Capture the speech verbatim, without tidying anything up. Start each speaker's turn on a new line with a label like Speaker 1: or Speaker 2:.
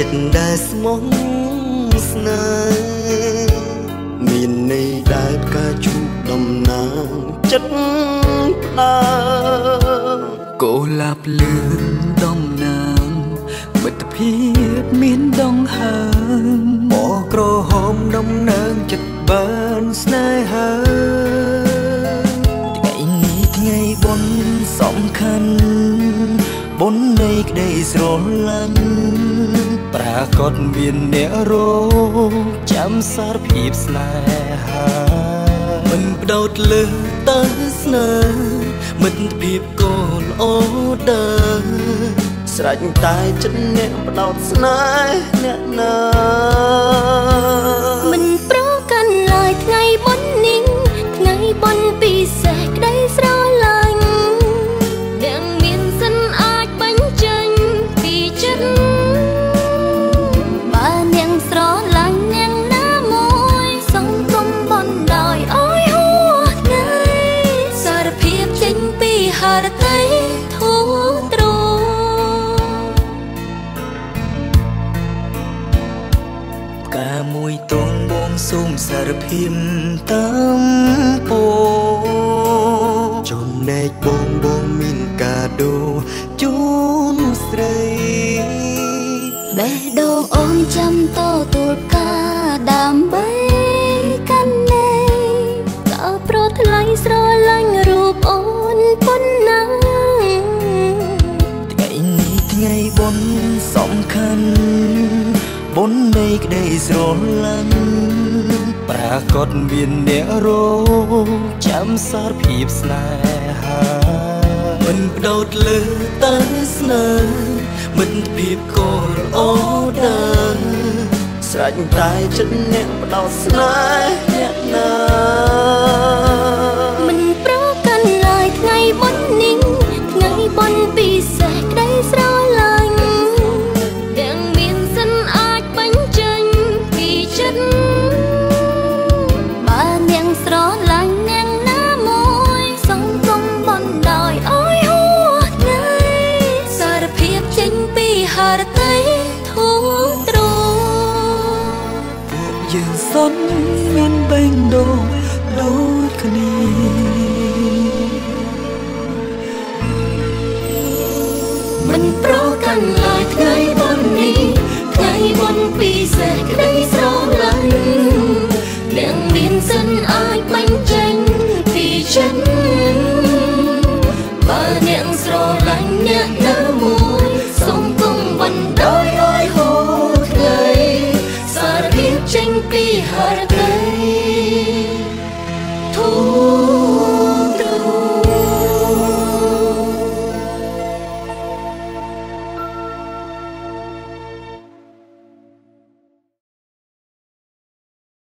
Speaker 1: ចិត្តដែលស្មោះស្នេហ៍មានន័យដែលការជួបដំណាងចិត្តផ្ដើកូលាបលឿនដំណាងមិត្តភាពមានដងហើមបោះក្រហមដំណើរចិត្តបានស្នេហាថ្ងៃនេះថ្ងៃបុណ្យសំខាន់បុណ្យនៃក្តីស្រឡាញ់ប្រាកដមានអ្នករកចាំសារភាពស្នេហាមិនបដោតលើទៅស្នេហ៍មិត្តភាពក៏ល្អដែរស្រេចតែចិត្តអ្នកបដោតស្នេហ៍អ្នកណា
Speaker 2: មិនប្រកាន់ឡើយថ្ងៃបុណ្យនេះថ្ងៃបុណ្យពិសេសក្តីស្រឡាញ់អ្នកមានសិនអាចបញ្ចេញពីចិត្តបើអ្នកស្រឡាញ់អ្នកណាមួយសង្គមបណ្ដោយអើយហួថ្ងៃសារភាពចេញពីហឫទ័យធូរទ្រកាមួយតូនបងសូមសារភាពតាមពោចំណែកបងបងមានកាដូជូនស្រីបេះដូងអូនចាំតទួលការដើម្បីកាន់ណែក៏ប្រថ្លៃស្រឡាញ់រូបអូនប៉ុណ្ណាថ្ងៃនេះថ្ងៃបុណ្យសំខាន់បុណ្យនៃក្តីស្រឡាញ់ប្រាកដមានអ្នករកចាំសារភាពស្នេហាមិនបដោតលើទៅស្នេហ៍មិត្តភាពក៏ល្អដែរស្រេចតែចិត្តអ្នកបដោតស្នេហ៍អ្នកណាមិនប្រកាន់ឡើយថ្ងៃបុណ្យនេះថ្ងៃបុណ្យពិសេសក្តីស្រឡាញ់ទាំងមានសិនអាចបញ្ចេញពីចិត្តបើអ្នកស្រឡាញ់អ្នកណាមួយសង្គមបណ្ដោយអើយហួថ្ងៃសារភាពចេញពីហឫទ័យធូរទ្រពួកយើងសុនមានបេះដូងដូចគ្នាមិនប្រកាន់ឡើយថ្ងៃបុណ្យនេះថ្ងៃបុណ្យពិសេសក្តីស្រឡាញ់អ្នកមានសិនអាចបញ្ចេញពីចិត្តបើអ្នកស្រឡាញ់អ្នកណាមួយសង្គមបណ្ដោយអើយហូរថ្ងៃសារភាពចេញពីហឫទ័យធូរ